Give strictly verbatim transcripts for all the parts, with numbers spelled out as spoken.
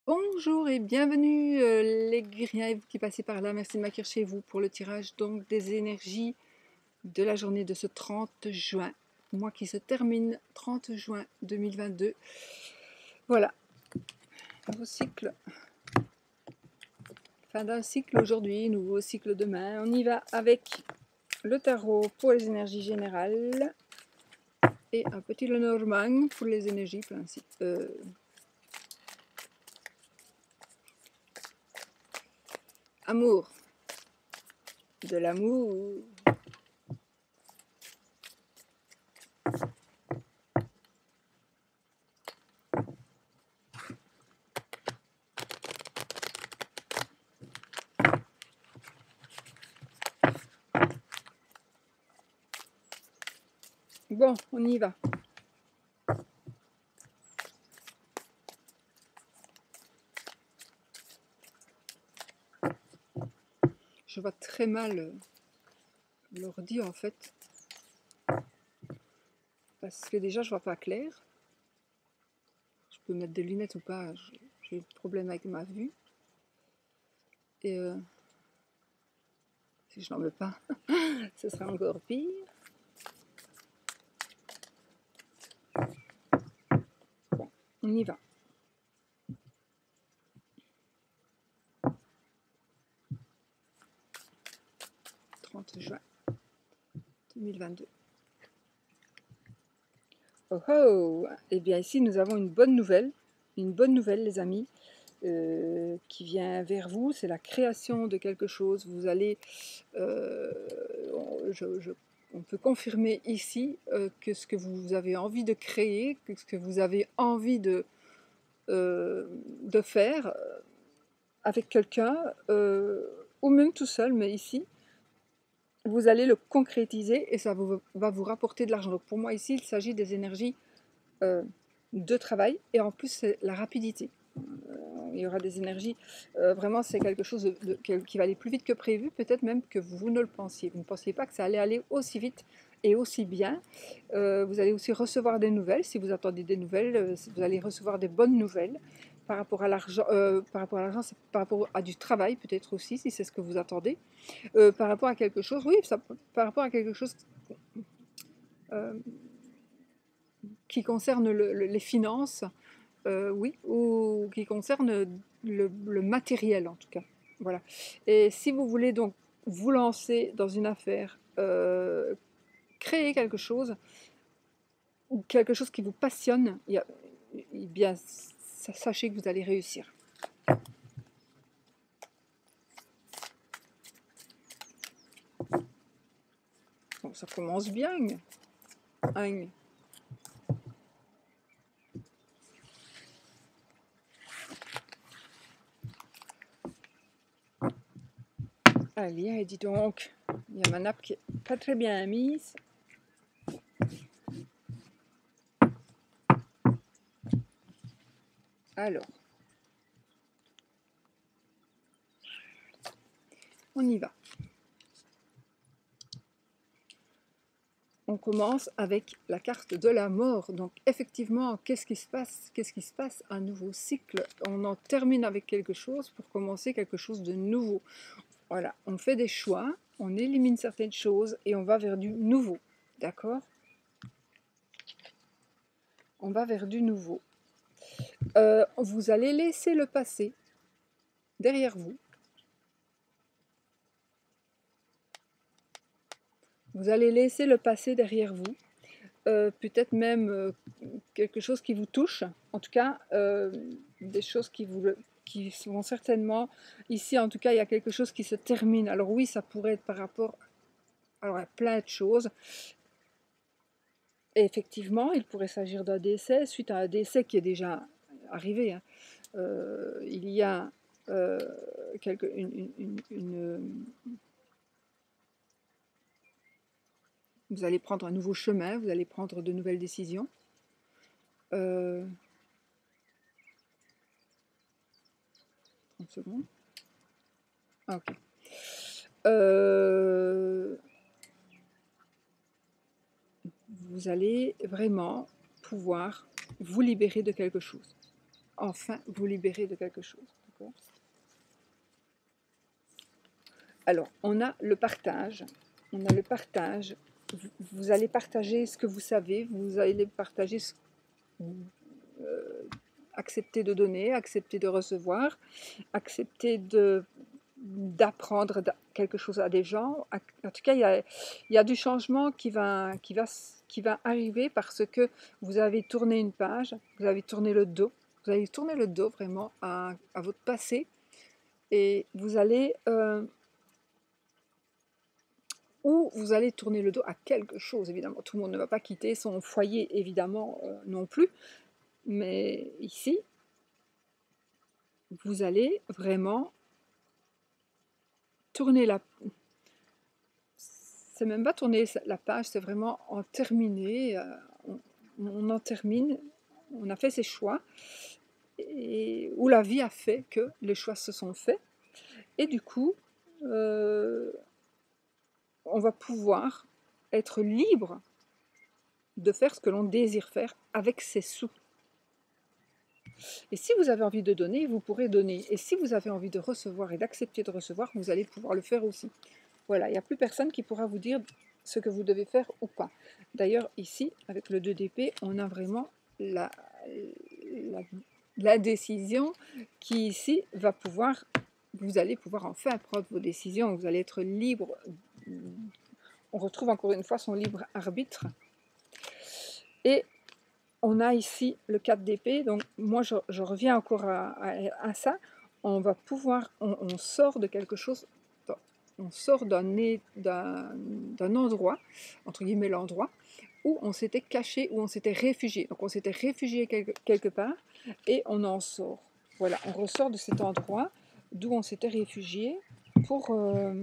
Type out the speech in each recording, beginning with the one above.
Bonjour et bienvenue euh, les guerriers qui passez par là. Merci de m'accueillir chez vous pour le tirage donc des énergies de la journée de ce trente juin. Mois qui se termine trente juin deux mille vingt-deux. Voilà, nouveau cycle. Fin d'un cycle aujourd'hui, nouveau cycle demain. On y va avec le tarot pour les énergies générales et un petit Lenormand pour les énergies principales. Euh, amour. De l'amour. Bon, on y va. Je vois très mal l'ordi en fait. Parce que déjà je vois pas clair. Je peux mettre des lunettes ou pas, j'ai des problèmes avec ma vue. Et euh, si je n'en mets pas, ce sera encore pire. Bon, on y va. trente juin deux mille vingt-deux. Oh oh! Eh bien ici nous avons une bonne nouvelle, une bonne nouvelle les amis, euh, qui vient vers vous, c'est la création de quelque chose. Vous allez, euh, je, je, on peut confirmer ici euh, que ce que vous avez envie de créer, que ce que vous avez envie de, euh, de faire avec quelqu'un, euh, ou même tout seul, mais ici, vous allez le concrétiser et ça vous, va vous rapporter de l'argent. Donc pour moi ici, il s'agit des énergies euh, de travail et en plus c'est la rapidité. Euh, il y aura des énergies, euh, vraiment c'est quelque chose de, de, qui va aller plus vite que prévu, peut-être même que vous ne le pensiez. Vous ne pensiez pas que ça allait aller aussi vite et aussi bien. Euh, vous allez aussi recevoir des nouvelles, si vous attendez des nouvelles, euh, vous allez recevoir des bonnes nouvelles. Par rapport à l'argent, euh, par rapport à l'argent, c'est par rapport à du travail peut-être aussi, si c'est ce que vous attendez. Euh, par rapport à quelque chose, oui, ça, par rapport à quelque chose euh, qui concerne le, le, les finances, euh, oui, ou qui concerne le, le matériel en tout cas. Voilà. Et si vous voulez donc vous lancer dans une affaire, euh, créer quelque chose, ou quelque chose qui vous passionne, il y a, eh bien, sachez que vous allez réussir. Bon, ça commence bien. Hein. Allez, dis donc, il y a ma nappe qui est pas très bien mise. Alors, on y va. On commence avec la carte de la mort. Donc effectivement, qu'est-ce qui se passe? Qu'est-ce qui se passe? Un nouveau cycle. On en termine avec quelque chose pour commencer quelque chose de nouveau. Voilà, on fait des choix, on élimine certaines choses et on va vers du nouveau. D'accord? On va vers du nouveau. Euh, vous allez laisser le passé derrière vous. Vous allez laisser le passé derrière vous. Euh, peut-être même euh, quelque chose qui vous touche. En tout cas, euh, des choses qui vous... qui vont certainement... Ici, en tout cas, il y a quelque chose qui se termine. Alors oui, ça pourrait être par rapport... Alors, à plein de choses. Et effectivement, il pourrait s'agir d'un décès, suite à un décès qui est déjà arrivé. Hein. Euh, il y a euh, quelque, une, une, une, vous allez prendre un nouveau chemin, vous allez prendre de nouvelles décisions. Euh, trente secondes. Ah, ok. Euh, vous allez vraiment pouvoir vous libérer de quelque chose. enfin vous libérer de quelque chose. Alors, on a le partage. On a le partage. Vous, vous allez partager ce que vous savez. Vous allez partager ce, euh, accepter de donner, accepter de recevoir, accepter de d'apprendre quelque chose à des gens. En tout cas, il y a, il y a du changement qui va, qui, va, qui va arriver parce que vous avez tourné une page, vous avez tourné le dos, vous avez tourné le dos vraiment à, à votre passé et vous allez... Euh, ou vous allez tourner le dos à quelque chose, évidemment. Tout le monde ne va pas quitter son foyer, évidemment, euh, non plus. Mais ici, vous allez vraiment tourner la... C'est même pas tourner la page, c'est vraiment en terminer. Euh, on, on en termine, on a fait ses choix, et où la vie a fait que les choix se sont faits. Et du coup, euh, on va pouvoir être libre de faire ce que l'on désire faire avec ses sous. Et si vous avez envie de donner, vous pourrez donner. Et si vous avez envie de recevoir et d'accepter de recevoir, vous allez pouvoir le faire aussi. Voilà, il n'y a plus personne qui pourra vous dire ce que vous devez faire ou pas. D'ailleurs, ici, avec le deux d'épée, on a vraiment la, la, la décision qui, ici, va pouvoir... Vous allez pouvoir enfin prendre vos décisions. Vous allez être libre. On retrouve encore une fois son libre arbitre. Et on a ici le quatre d'épée, donc moi je, je reviens encore à, à, à ça. On va pouvoir, on, on sort de quelque chose, on sort d'un d'un endroit, entre guillemets l'endroit, où on s'était caché, où on s'était réfugié. Donc on s'était réfugié quelque, quelque part et on en sort. Voilà, on ressort de cet endroit d'où on s'était réfugié pour... Euh,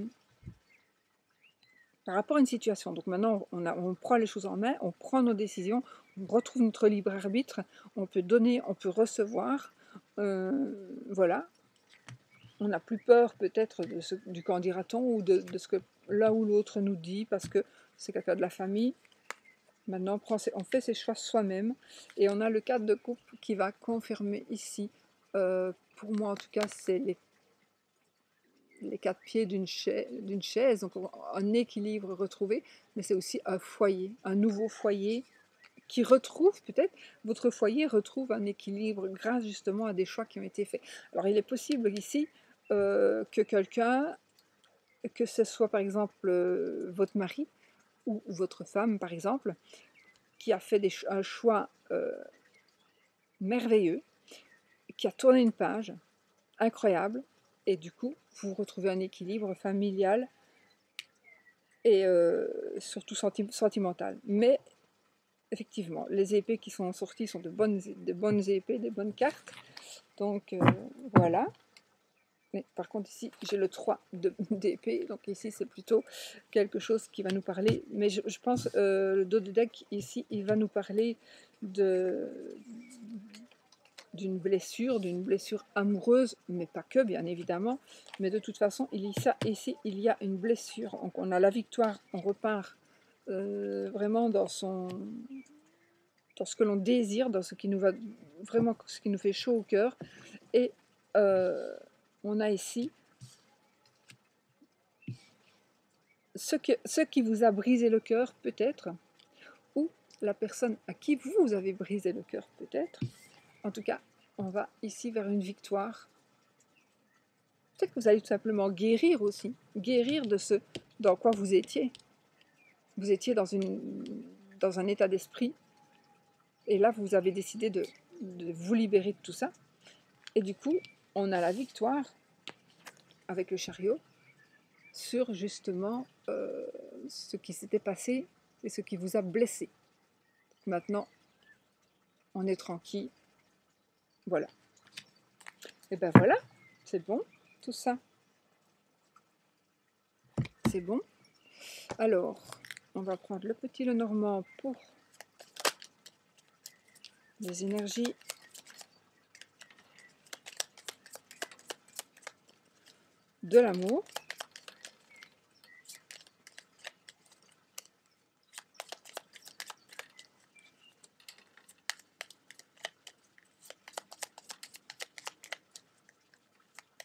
par rapport à une situation. Donc maintenant, on, a, on prend les choses en main, on prend nos décisions, on retrouve notre libre arbitre, on peut donner, on peut recevoir. Euh, voilà. On n'a plus peur peut-être du qu'en dira-t-on ou de, de ce que l'un ou l'autre nous dit parce que c'est quelqu'un de la famille. Maintenant, on, prend ses, on fait ses choix soi-même. Et on a le cadre de couple qui va confirmer ici. Euh, pour moi, en tout cas, c'est les les quatre pieds d'une chaise, d'une chaise, donc un équilibre retrouvé, mais c'est aussi un foyer, un nouveau foyer qui retrouve peut-être, votre foyer retrouve un équilibre grâce justement à des choix qui ont été faits. Alors il est possible ici euh, que quelqu'un, que ce soit par exemple euh, votre mari ou, ou votre femme par exemple, qui a fait des, un choix euh, merveilleux, qui a tourné une page incroyable, et du coup vous retrouvez un équilibre familial et euh, surtout senti sentimental. Mais effectivement, les épées qui sont sorties sont de bonnes, de bonnes épées, des bonnes cartes. Donc euh, voilà. Mais par contre ici, j'ai le trois d'épée. Donc ici, c'est plutôt quelque chose qui va nous parler. Mais je, je pense, euh, le dos de deck, ici, il va nous parler de d'une blessure, d'une blessure amoureuse, mais pas que, bien évidemment. Mais de toute façon, il y a ça, ici, il y a une blessure. Donc on a la victoire, on repart euh, vraiment dans son... dans ce que l'on désire, dans ce qui nous va vraiment, ce qui nous fait chaud au cœur. Et euh, on a ici ce, que, ce qui vous a brisé le cœur, peut-être, ou la personne à qui vous avez brisé le cœur, peut-être. En tout cas, on va ici vers une victoire. Peut-être que vous allez tout simplement guérir aussi, guérir de ce dans quoi vous étiez. Vous étiez dans, une, dans un état d'esprit, et là, vous avez décidé de, de vous libérer de tout ça. Et du coup, on a la victoire avec le chariot sur justement euh, ce qui s'était passé et ce qui vous a blessé. Maintenant, on est tranquille. Voilà. Et ben voilà, c'est bon, tout ça. C'est bon. Alors, on va prendre le petit Lenormand pour les énergies de l'amour.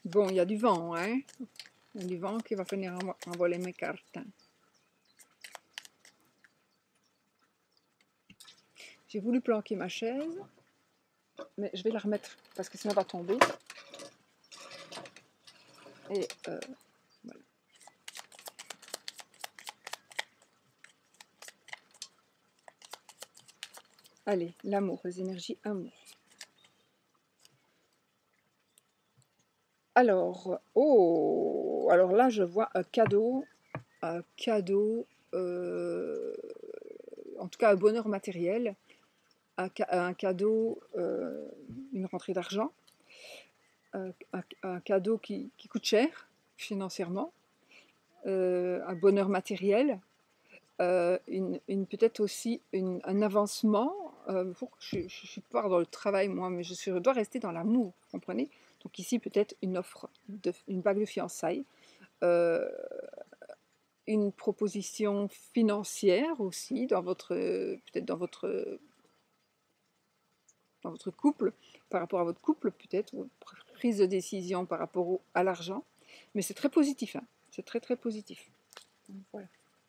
Bon, il y a du vent, hein. Il y a du vent qui va venir envo- envoler mes cartes. J'ai voulu planquer ma chaise, mais je vais la remettre parce que sinon elle va tomber. Et euh, voilà. Allez, l'amour, les énergies amour. Alors, oh, alors là je vois un cadeau, un cadeau, euh, en tout cas un bonheur matériel, un, ca un cadeau, euh, une rentrée d'argent, un, un, un cadeau qui, qui coûte cher financièrement, euh, un bonheur matériel, euh, une, une, peut-être aussi une, un avancement. Euh, pour, je ne suis pas dans le travail moi, mais je, suis, je dois rester dans l'amour, vous comprenez? Donc ici peut-être une offre, de, une bague de fiançailles, euh, une proposition financière aussi dans votre, peut-être dans votre, dans votre couple, par rapport à votre couple peut-être, ou prise de décision par rapport au, à l'argent. Mais c'est très positif, hein. C'est très très positif. Donc, voilà.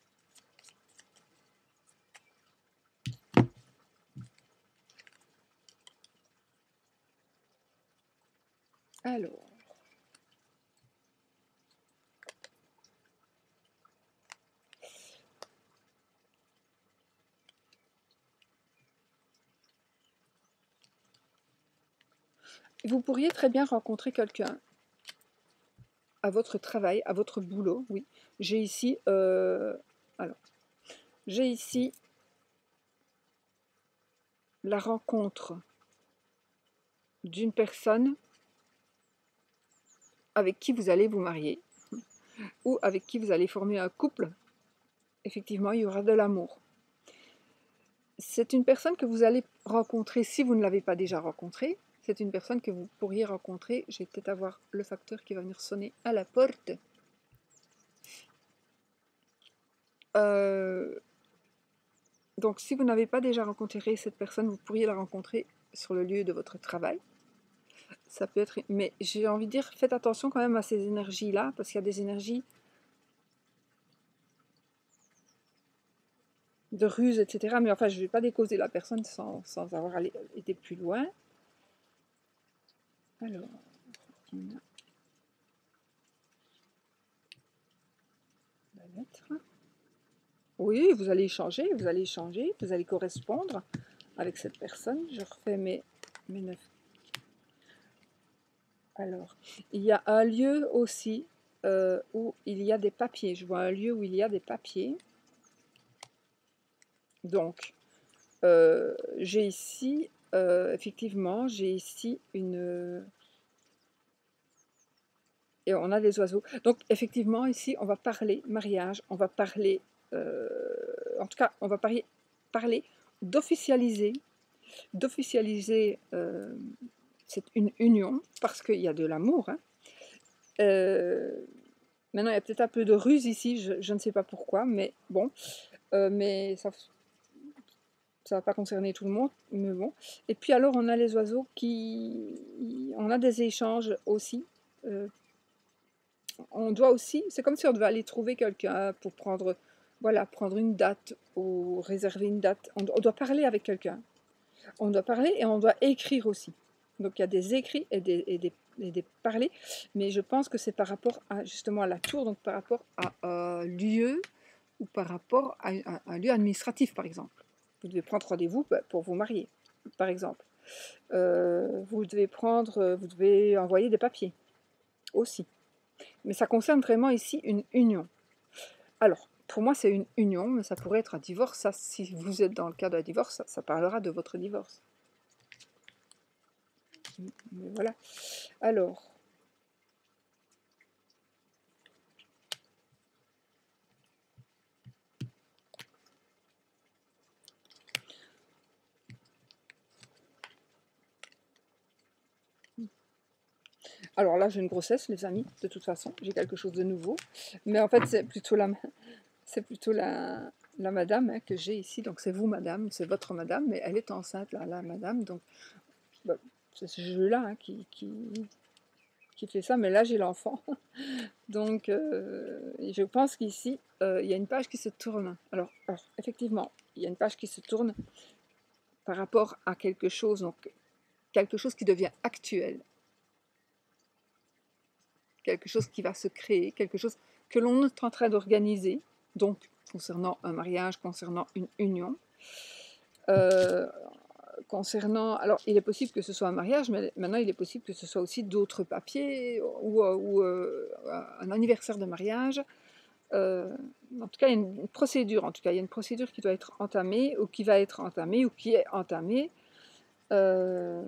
Alors, vous pourriez très bien rencontrer quelqu'un à votre travail, à votre boulot, oui. J'ai ici, euh, alors, j'ai ici la rencontre d'une personne avec qui vous allez vous marier ou avec qui vous allez former un couple. Effectivement, il y aura de l'amour. C'est une personne que vous allez rencontrer si vous ne l'avez pas déjà rencontrée. C'est une personne que vous pourriez rencontrer. Je vais peut-être avoir le facteur qui va venir sonner à la porte. Euh, donc, si vous n'avez pas déjà rencontré cette personne, vous pourriez la rencontrer sur le lieu de votre travail. Ça peut être... Mais j'ai envie de dire, faites attention quand même à ces énergies-là, parce qu'il y a des énergies de ruse, et cetera. Mais enfin, je ne vais pas décauser la personne sans, sans avoir allé, été plus loin. Alors, on a la lettre. Oui, vous allez échanger, vous allez échanger, vous allez correspondre avec cette personne. Je refais mes, mes neuf. Alors, il y a un lieu aussi euh, où il y a des papiers. Je vois un lieu où il y a des papiers. Donc, euh, j'ai ici, euh, effectivement, j'ai ici une... Et on a des oiseaux. Donc, effectivement, ici, on va parler mariage, on va parler... Euh, en tout cas, on va parler, parler d'officialiser, d'officialiser euh, c'est une union, parce qu'il y a de l'amour. Hein. Euh, maintenant, il y a peut-être un peu de ruse ici, je, je ne sais pas pourquoi, mais bon, euh, mais ça ça va pas concerner tout le monde, mais bon. Et puis alors, on a les oiseaux qui... On a des échanges aussi. Euh, on doit aussi... C'est comme si on devait aller trouver quelqu'un pour prendre... Voilà, prendre une date ou réserver une date. On, on doit parler avec quelqu'un. On doit parler et on doit écrire aussi. Donc il y a des écrits et des, et des, et des parlers, mais je pense que c'est par rapport à justement à la tour, donc par rapport à un lieu ou par rapport à un, un lieu administratif, par exemple. Vous devez prendre rendez-vous pour vous marier, par exemple. Euh, vous devez prendre, vous devez envoyer des papiers aussi. Mais ça concerne vraiment ici une union. Alors, pour moi, c'est une union, mais ça pourrait être un divorce. Ça, si vous êtes dans le cas d'un divorce, ça, ça parlera de votre divorce. Mais voilà. Alors, alors là, j'ai une grossesse, les amis, de toute façon. J'ai quelque chose de nouveau. Mais en fait, c'est plutôt la, c'est plutôt la, la madame hein, que j'ai ici. Donc, c'est vous, madame, c'est votre madame, mais elle est enceinte, là, la madame. Donc, bah, c'est ce jeu-là hein, qui, qui, qui fait ça, mais là j'ai l'enfant. Donc euh, je pense qu'ici, euh, il y a une page qui se tourne. Alors, alors, effectivement, il y a une page qui se tourne par rapport à quelque chose, donc quelque chose qui devient actuel. Quelque chose qui va se créer, quelque chose que l'on est en train d'organiser, donc concernant un mariage, concernant une union. Euh, concernant, alors il est possible que ce soit un mariage, mais maintenant il est possible que ce soit aussi d'autres papiers ou, ou euh, un anniversaire de mariage. Euh, en tout cas, il y a une, une procédure, en tout cas, il y a une procédure qui doit être entamée ou qui va être entamée ou qui est entamée. Euh,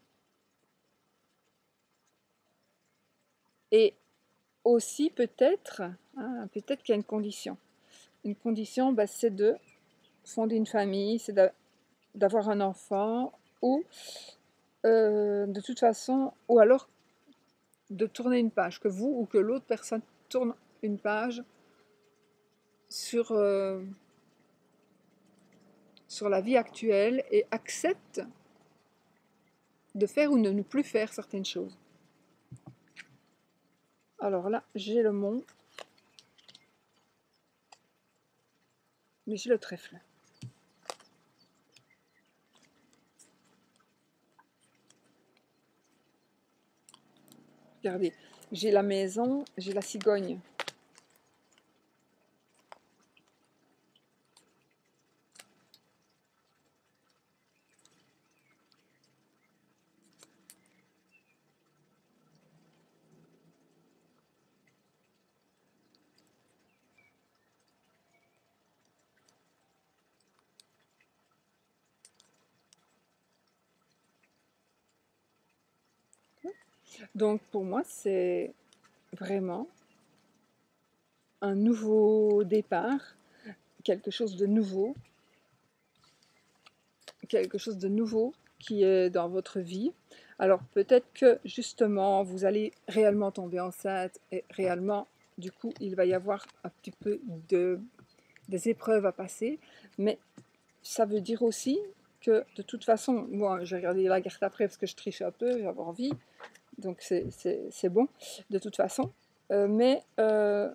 et aussi peut-être, hein, peut-être qu'il y a une condition. Une condition, bah, c'est de fonder une famille, c'est d'avoir un enfant, ou euh, de toute façon, ou alors de tourner une page, que vous ou que l'autre personne tourne une page sur, euh, sur la vie actuelle et accepte de faire ou de ne plus faire certaines choses. Alors là, j'ai le mont, mais j'ai le trèfle. Regardez, j'ai la maison, j'ai la cigogne. Donc pour moi, c'est vraiment un nouveau départ, quelque chose de nouveau, quelque chose de nouveau qui est dans votre vie. Alors peut-être que justement vous allez réellement tomber enceinte et réellement du coup il va y avoir un petit peu de, des épreuves à passer, mais ça veut dire aussi que de toute façon, moi j'ai regardé la carte après parce que je triche un peu, j'avais envie, donc c'est bon de toute façon, euh, mais euh,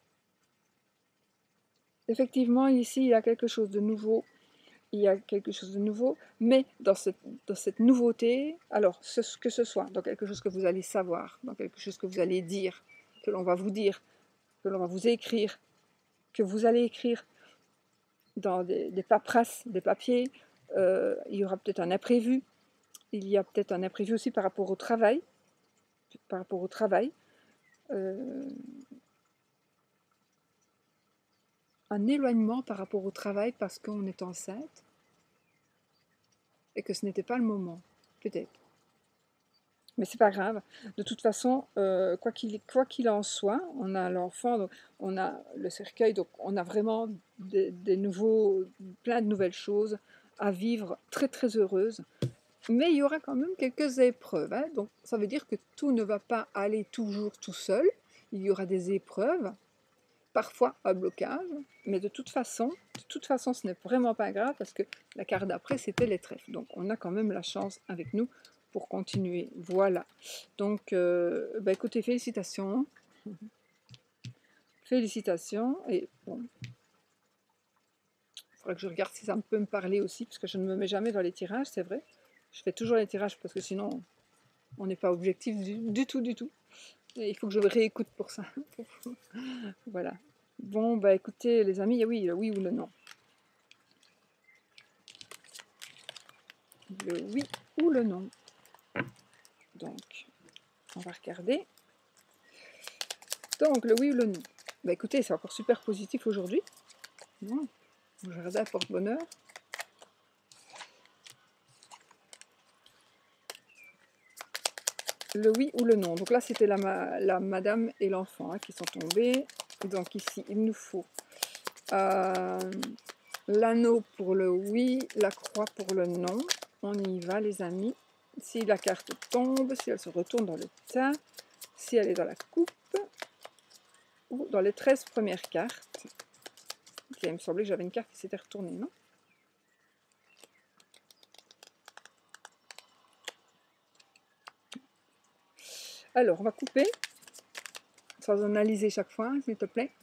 effectivement ici il y a quelque chose de nouveau. Il y a quelque chose de nouveau, mais dans cette, dans cette nouveauté, alors ce, que ce soit dans quelque chose que vous allez savoir, dans quelque chose que vous allez dire, que l'on va vous dire, que l'on va vous écrire, que vous allez écrire dans des, des paperasses, des papiers, euh, il y aura peut-être un imprévu, il y a peut-être un imprévu aussi par rapport au travail, par rapport au travail, euh, un éloignement par rapport au travail parce qu'on est enceinte et que ce n'était pas le moment, peut-être. Mais c'est pas grave. De toute façon, euh, quoi qu'il quoi qu'il en soit, on a l'enfant, on a le cercueil, donc on a vraiment des, des nouveaux, plein de nouvelles choses à vivre, très très heureuse. Mais il y aura quand même quelques épreuves, hein. Donc ça veut dire que tout ne va pas aller toujours tout seul. Il y aura des épreuves, parfois un blocage, mais de toute façon, de toute façon, ce n'est vraiment pas grave parce que la carte d'après c'était les trèfles. Donc on a quand même la chance avec nous pour continuer. Voilà. Donc, euh, bah écoutez, félicitations. Félicitations. Et bon, il faudra que je regarde si ça peut me parler aussi, parce que je ne me mets jamais dans les tirages, c'est vrai. Je fais toujours les tirages parce que sinon, on n'est pas objectif du, du tout, du tout. Et il faut que je réécoute pour ça. Voilà. Bon, bah écoutez, les amis, oui, le oui ou le non. Le oui ou le non. Donc, on va regarder. Donc, le oui ou le non. Bah écoutez, c'est encore super positif aujourd'hui. Bon, le jardin porte bonheur. Le oui ou le non. Donc là, c'était la, la madame et l'enfant hein, qui sont tombés. Donc ici, il nous faut euh, l'anneau pour le oui, la croix pour le non. On y va, les amis. Si la carte tombe, si elle se retourne dans le tas, si elle est dans la coupe, ou dans les treize premières cartes. Okay, il me semblait que j'avais une carte qui s'était retournée, non? Alors, on va couper, sans analyser chaque fois, s'il te plaît.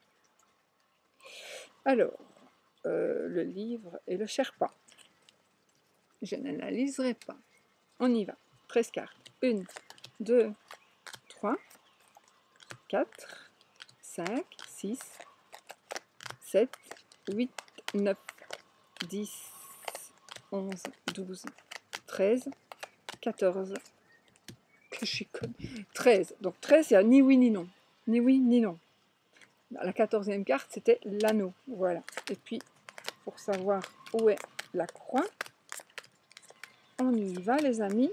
Alors, euh, le livre et le Sherpa. Je n'analyserai pas. On y va. treize cartes. un, deux, trois, quatre, cinq, six, sept, huit, neuf, dix, onze, douze, treize, quatorze. Que je suis conne. treize. Donc treize, il n'y a ni oui ni non. Ni oui ni non. La quatorzième carte, c'était l'anneau. Voilà. Et puis, pour savoir où est la croix, on y va, les amis.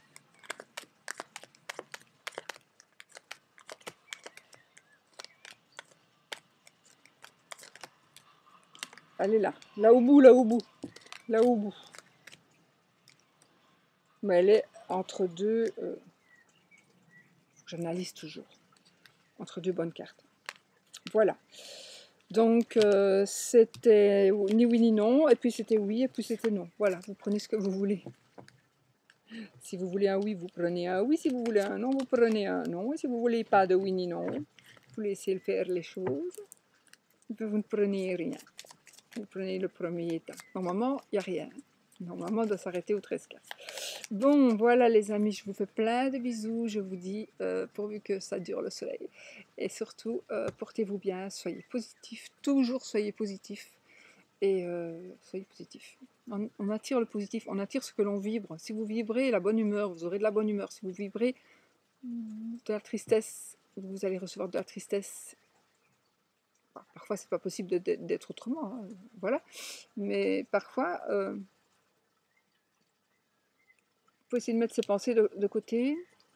Elle est là. Là au bout, là au bout. Là au bout. Mais elle est entre deux... Euh, j'analyse toujours. Entre deux bonnes cartes. Voilà. Donc, euh, c'était ni oui ni non. Et puis, c'était oui, et puis c'était non. Voilà, vous prenez ce que vous voulez. Si vous voulez un oui, vous prenez un oui. Si vous voulez un non, vous prenez un non. Et si vous voulez pas de oui ni non, vous laissez faire les choses. Et puis, vous ne prenez rien. Vous prenez le premier état. Normalement, il n'y a rien. Normalement, on doit s'arrêter aux treize cartes. Bon, voilà les amis, je vous fais plein de bisous. Je vous dis, euh, pourvu que ça dure le soleil. Et surtout, euh, portez-vous bien, soyez positifs. Toujours soyez positifs. Et euh, soyez positifs. On, on attire le positif, on attire ce que l'on vibre. Si vous vibrez la bonne humeur, vous aurez de la bonne humeur. Si vous vibrez de la tristesse, vous allez recevoir de la tristesse. Parfois, c'est pas possible d'être autrement, hein, voilà. Mais parfois, euh, il faut essayer de mettre ses pensées de, de côté.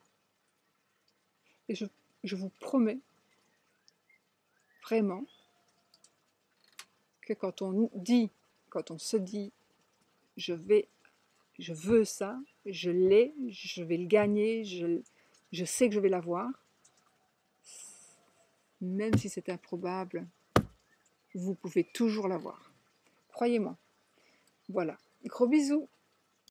Et je, je vous promets, vraiment, que quand on dit, quand on se dit, je vais, je veux ça, je l'ai, je vais le gagner, je, je sais que je vais l'avoir, même si c'est improbable, vous pouvez toujours l'avoir. Croyez-moi. Voilà. Gros bisous.